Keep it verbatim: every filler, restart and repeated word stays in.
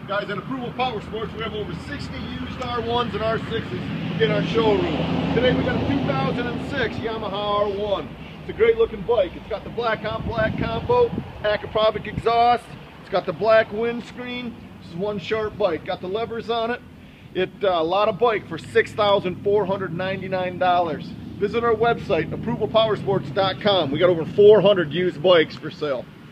Guys, at Approval Power Sports, we have over sixty used R ones and R sixes in our showroom. Today we got a two thousand six Yamaha R one. It's a great looking bike. It's got the black on black combo, Acropovic exhaust. It's got the black windscreen. This is one sharp bike. Got the levers on it. It uh, a lot of bike for six thousand four hundred ninety-nine dollars. Visit our website, approval power sports dot com. We got over four hundred used bikes for sale.